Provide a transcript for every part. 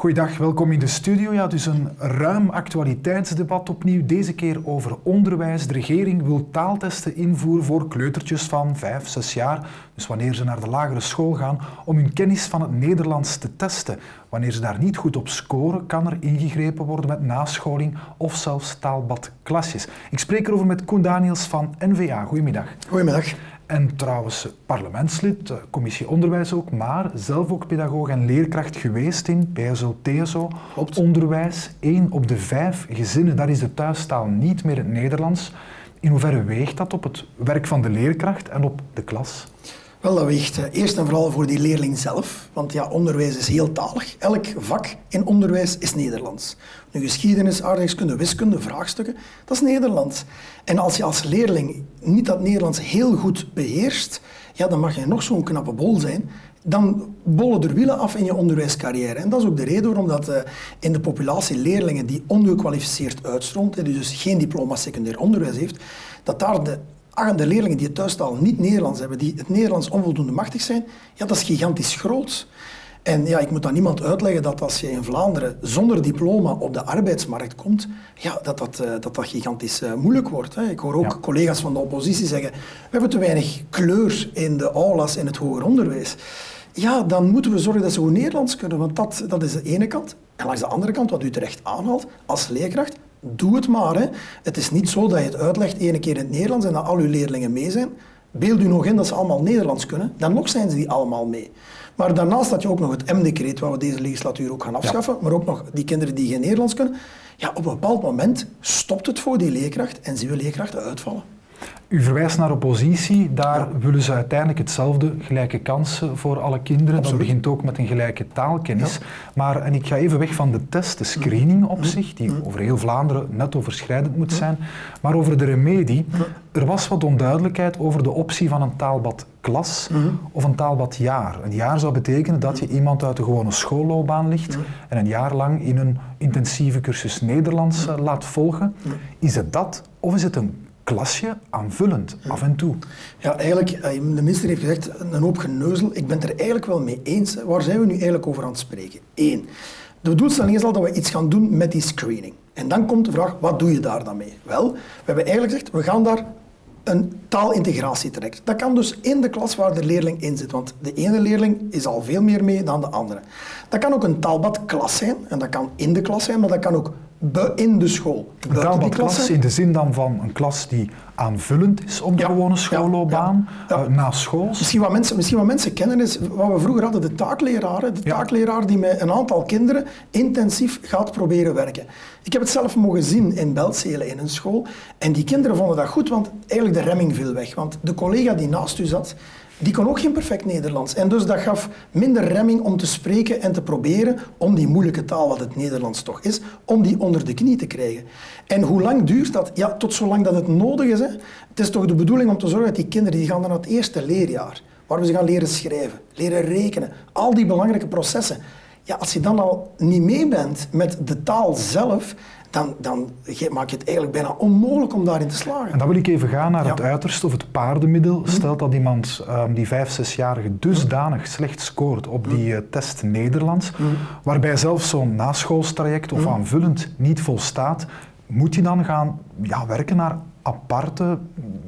Goeiedag, welkom in de studio. Ja, dus een ruim actualiteitsdebat opnieuw. Deze keer over onderwijs. De regering wil taaltesten invoeren voor kleutertjes van 5, 6 jaar. Dus wanneer ze naar de lagere school gaan, om hun kennis van het Nederlands te testen. Wanneer ze daar niet goed op scoren, kan er ingegrepen worden met nascholing of zelfs taalbadklasjes. Ik spreek erover met Koen Daniels van NVA. Goedemiddag. Goedemiddag. En trouwens parlementslid, commissie onderwijs ook, maar zelf ook pedagoog en leerkracht geweest in PSO, TSO, onderwijs. 1 op de 5 gezinnen, daar is de thuistaal niet meer het Nederlands. In hoeverre weegt dat op het werk van de leerkracht en op de klas? Wel, dat weegt eerst en vooral voor die leerling zelf, want ja, onderwijs is heel talig. Elk vak in onderwijs is Nederlands. Nu, geschiedenis, aardrijkskunde, wiskunde, vraagstukken, dat is Nederlands. En als je als leerling niet dat Nederlands heel goed beheerst, ja, dan mag je nog zo'n knappe bol zijn, dan bollen er wielen af in je onderwijscarrière. En dat is ook de reden waarom dat in de populatie leerlingen die ongekwalificeerd uitstroomt, die dus geen diploma secundair onderwijs heeft, dat daar de leerlingen die het thuistaal niet Nederlands hebben, die het Nederlands onvoldoende machtig zijn, ja, dat is gigantisch groot. En ja, ik moet aan niemand uitleggen dat als je in Vlaanderen zonder diploma op de arbeidsmarkt komt, ja, dat gigantisch moeilijk wordt. Hè. Ik hoor ook collega's van de oppositie zeggen, we hebben te weinig kleur in de aulas in het hoger onderwijs. Ja, dan moeten we zorgen dat ze goed Nederlands kunnen, want dat is de ene kant. En langs de andere kant, wat u terecht aanhaalt, als leerkracht, doe het maar. Hè. Het is niet zo dat je het uitlegt ene keer in het Nederlands en dat al uw leerlingen mee zijn. Beeld u nog in dat ze allemaal Nederlands kunnen, dan nog zijn ze die allemaal mee. Maar daarnaast had je ook nog het M-decreet, waar we deze legislatuur ook gaan afschaffen, maar ook nog die kinderen die geen Nederlands kunnen. Ja, op een bepaald moment stopt het voor die leerkracht en zien we leerkrachten uitvallen. U verwijst naar oppositie, daar willen ze uiteindelijk hetzelfde, gelijke kansen voor alle kinderen. Absoluut. Dat begint ook met een gelijke taalkennis. Maar, en ik ga even weg van de test, de screening op zich, die over heel Vlaanderen net overschrijdend moet zijn, maar over de remedie. Er was wat onduidelijkheid over de optie van een taalbadklas of een taalbadjaar. Een jaar zou betekenen dat je iemand uit de gewone schoolloopbaan ligt en een jaar lang in een intensieve cursus Nederlands laat volgen. Is het dat of is het een klasje aanvullend, af en toe? Ja, eigenlijk, de minister heeft gezegd, een hoop geneuzel. Ik ben het er eigenlijk wel mee eens. Waar zijn we nu eigenlijk over aan het spreken? 1. De doelstelling is al dat we iets gaan doen met die screening. En dan komt de vraag, wat doe je daar dan mee? Wel, we hebben eigenlijk gezegd, we gaan daar een taalintegratie trekken. Dat kan dus in de klas waar de leerling in zit, want de ene leerling is al veel meer mee dan de andere. Dat kan ook een taalbadklas zijn, en dat kan in de klas zijn, maar dat kan ook in de school. Een taalbadklas in de zin dan van een klas die aanvullend is op de gewone schoolloopbaan, na school. Misschien wat mensen kennen is wat we vroeger hadden, de taakleraar. De taakleraar die met een aantal kinderen intensief gaat proberen werken. Ik heb het zelf mogen zien in Beltzele in een school. En die kinderen vonden dat goed, want eigenlijk de remming viel weg. Want de collega die naast u zat, die kon ook geen perfect Nederlands. En dus dat gaf minder remming om te spreken en te proberen om die moeilijke taal, wat het Nederlands toch is, om die onder de knie te krijgen. En hoe lang duurt dat? Ja, tot zolang dat het nodig is. Hè. Het is toch de bedoeling om te zorgen dat die kinderen, die gaan dan naar het eerste leerjaar, waar we ze gaan leren schrijven, leren rekenen, al die belangrijke processen. Ja, als je dan al niet mee bent met de taal zelf, dan maak je het eigenlijk bijna onmogelijk om daarin te slagen. En dan wil ik even gaan naar het uiterste of het paardenmiddel. Stelt dat iemand, die 5, 6-jarige, dusdanig slecht scoort op die test Nederlands, waarbij zelfs zo'n naschoolstraject of aanvullend niet volstaat, moet je dan gaan werken naar aparte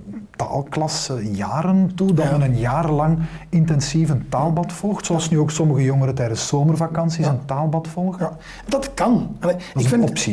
taalklasse jaren toe, dat men een jaar lang intensief een taalbad volgt, zoals nu ook sommige jongeren tijdens zomervakanties een taalbad volgen? Ja, dat kan. Het is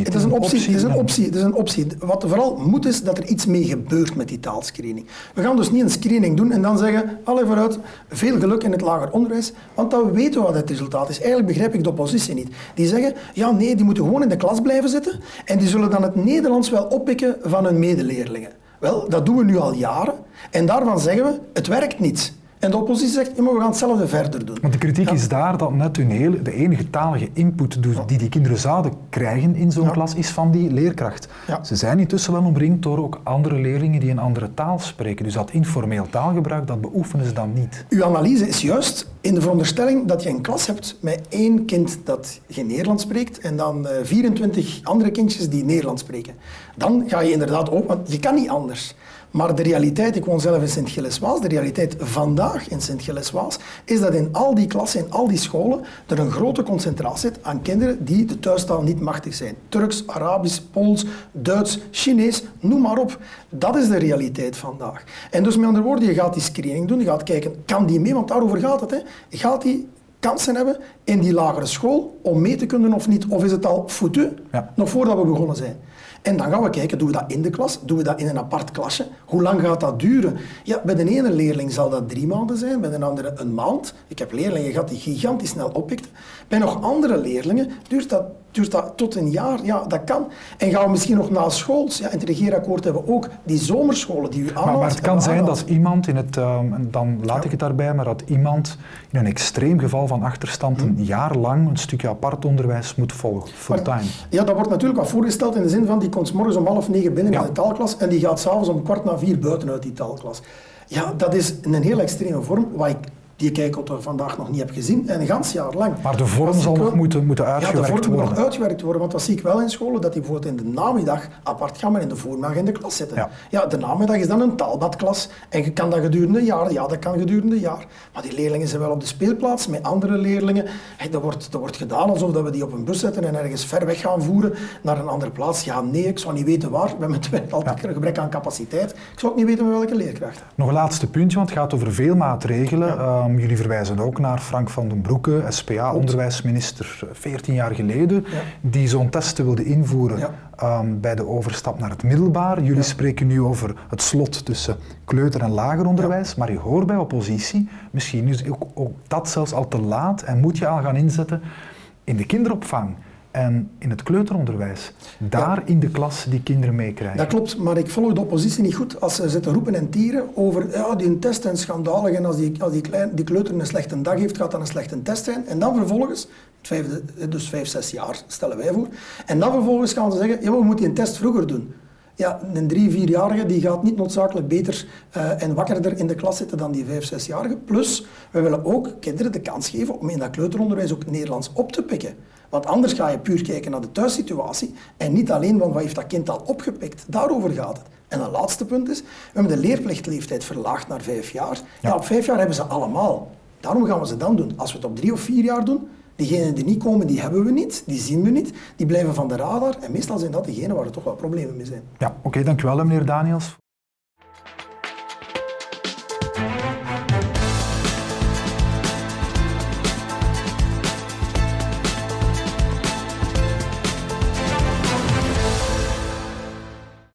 een optie. Wat er vooral moet is dat er iets mee gebeurt met die taalscreening. We gaan dus niet een screening doen en dan zeggen, allee vooruit, veel geluk in het lager onderwijs, want dan weten we wat het resultaat is. Eigenlijk begrijp ik de oppositie niet. Die zeggen, ja nee, die moeten gewoon in de klas blijven zitten en die zullen dan het Nederlands wel oppikken van hun medeleerlingen. Wel, dat doen we nu al jaren en daarvan zeggen we, het werkt niet. En de oppositie zegt, ja, maar we gaan hetzelfde verder doen. Want de kritiek is daar dat net de enige talige input die kinderen zouden krijgen in zo'n klas is van die leerkracht. Ja. Ze zijn intussen wel omringd door ook andere leerlingen die een andere taal spreken. Dus dat informeel taalgebruik, dat beoefenen ze dan niet. Uw analyse is juist in de veronderstelling dat je een klas hebt met 1 kind dat geen Nederlands spreekt en dan 24 andere kindjes die Nederlands spreken. Dan ga je inderdaad ook, want je kan niet anders. Maar de realiteit, ik woon zelf in Sint-Gilles-Waas, de realiteit vandaag in Sint-Gilles-Waas is dat in al die klassen, in al die scholen, er een grote concentratie zit aan kinderen die de thuistaal niet machtig zijn. Turks, Arabisch, Pools, Duits, Chinees, noem maar op. Dat is de realiteit vandaag. En dus met andere woorden, je gaat die screening doen, je gaat kijken, kan die mee, want daarover gaat het. Hè. Gaat die kansen hebben in die lagere school om mee te kunnen of niet? Of is het al foutu, nog voordat we begonnen zijn? En dan gaan we kijken, doen we dat in de klas? Doen we dat in een apart klasje? Hoe lang gaat dat duren? Ja, bij de ene leerling zal dat 3 maanden zijn, bij de andere 1 maand. Ik heb leerlingen gehad die gigantisch snel oppikten. Bij nog andere leerlingen duurt dat tot 1 jaar. Ja, dat kan. En gaan we misschien nog na schools. Ja, in het regeerakkoord hebben we ook die zomerscholen die u aanhaalt. Maar het kan zijn dat iemand in het, dan laat ik het daarbij, maar dat iemand in een extreem geval van achterstand een jaar lang een stukje apart onderwijs moet volgen, fulltime. Ja, dat wordt natuurlijk wat voorgesteld in de zin van die komt 's morgens om 8:30 binnen in de taalklas en die gaat 's avonds om 3:15 buiten uit die taalklas. Ja, dat is een heel extreme vorm, die ik eigenlijk vandaag nog niet heb gezien, en een gans jaar lang. Maar de vorm zal nog moeten uitgewerkt worden. Ja, de vorm moet nog uitgewerkt worden, want dat zie ik wel in scholen, dat die bijvoorbeeld in de namiddag apart gaan, maar in de voormiddag in de klas zitten. Ja, de namiddag is dan een taalbadklas en kan dat gedurende een jaar? Ja, dat kan gedurende een jaar. Maar die leerlingen zijn wel op de speelplaats met andere leerlingen. Dat wordt gedaan alsof we die op een bus zetten en ergens ver weg gaan voeren naar een andere plaats. Ja, nee, ik zou niet weten waar. We hebben altijd een gebrek aan capaciteit. Ik zou ook niet weten met welke leerkracht. Nog een laatste puntje, want het gaat over veel maatregelen. Jullie verwijzen ook naar Frank van den Broeke, SPA-onderwijsminister 14 jaar geleden, die zo'n testen wilde invoeren bij de overstap naar het middelbaar. Jullie spreken nu over het slot tussen kleuter- en lager onderwijs, maar je hoort bij oppositie, misschien is ook dat zelfs al te laat en moet je al gaan inzetten in de kinderopvang. En in het kleuteronderwijs, daar in de klas die kinderen meekrijgen. Dat klopt, maar ik volg de oppositie niet goed als ze zitten roepen en tieren over die test en schandalig en als die kleuter een slechte dag heeft, gaat dat een slechte test zijn. En dan vervolgens, dus 5, 6 jaar stellen wij voor, en dan vervolgens gaan ze zeggen, we moeten die test vroeger doen. Ja, een 3, 4-jarige die gaat niet noodzakelijk beter en wakkerder in de klas zitten dan die 5, 6-jarige. Plus, we willen ook kinderen de kans geven om in dat kleuteronderwijs ook Nederlands op te pikken. Want anders ga je puur kijken naar de thuissituatie en niet alleen van wat heeft dat kind al opgepikt. Daarover gaat het. En een laatste punt is, we hebben de leerplichtleeftijd verlaagd naar 5 jaar. Ja, op 5 jaar hebben ze allemaal. Daarom gaan we ze dan doen. Als we het op 3 of 4 jaar doen, diegenen die niet komen, die hebben we niet, die zien we niet, die blijven van de radar. En meestal zijn dat diegenen waar er toch wel problemen mee zijn. Ja, oké, dankjewel meneer Daniels.